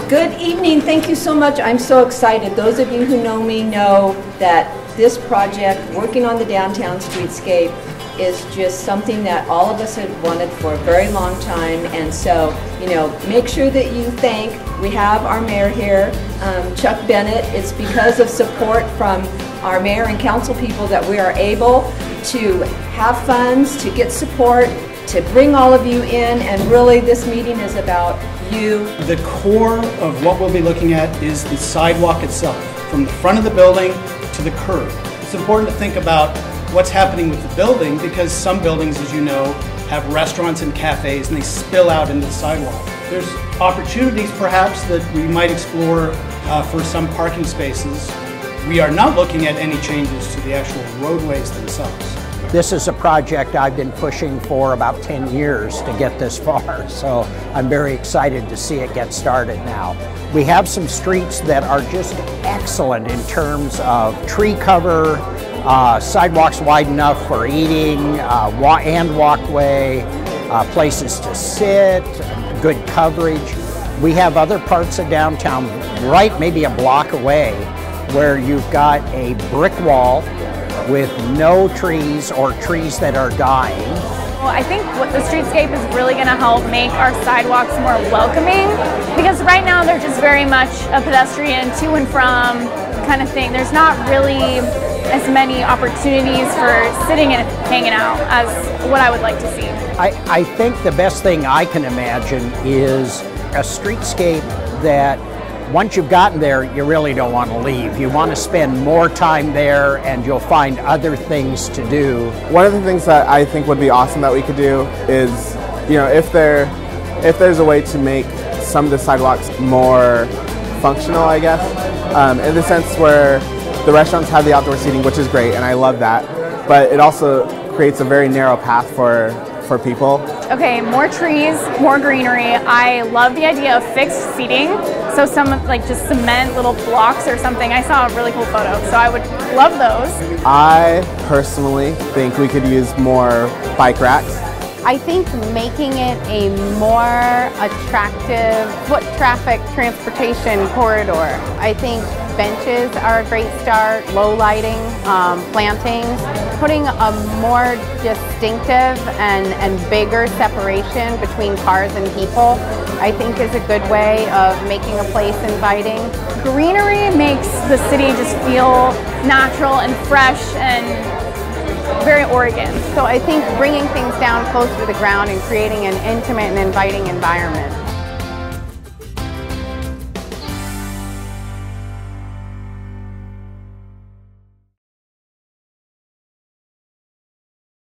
Good evening. Thank you so much. I'm so excited. Those of you who know me know that this project, working on the downtown streetscape, is just something that all of us have wanted for a very long time. And so, make sure that you thank, we have our mayor here, Chuck Bennett. It's because of support from our mayor and council people that we are able to have funds, to get support, to bring all of you in, and really this meeting is about you. The core of what we'll be looking at is the sidewalk itself, from the front of the building to the curb. It's important to think about what's happening with the building, because some buildings, as you know, have restaurants and cafes and they spill out into the sidewalk. There's opportunities perhaps that we might explore for some parking spaces. We are not looking at any changes to the actual roadways themselves. This is a project I've been pushing for about 10 years to get this far, so I'm very excited to see it get started now. We have some streets that are just excellent in terms of tree cover, sidewalks wide enough for eating and walkway, places to sit, good coverage. We have other parts of downtown, right maybe a block away, where you've got a brick wall with no trees or trees that are dying. Well, I think what the streetscape is really going to help make our sidewalks more welcoming, because right now they're just very much a pedestrian to and from kind of thing. There's not really as many opportunities for sitting and hanging out as what I would like to see. I think the best thing I can imagine is a streetscape that once you've gotten there, you really don't want to leave. You want to spend more time there, and you'll find other things to do. One of the things that I think would be awesome that we could do is, if there's a way to make some of the sidewalks more functional, I guess, in the sense where the restaurants have the outdoor seating, which is great, and I love that, but it also creates a very narrow path for people. Okay, more trees, more greenery. I love the idea of fixed seating. So some just cement little blocks or something. I saw a really cool photo, so I would love those. I personally think we could use more bike racks. I think making it a more attractive foot traffic transportation corridor. I think benches are a great start, low lighting, plantings, putting a more distinctive and bigger separation between cars and people, I think is a good way of making a place inviting. Greenery makes the city just feel natural and fresh and very Oregon. So I think bringing things down close to the ground and creating an intimate and inviting environment.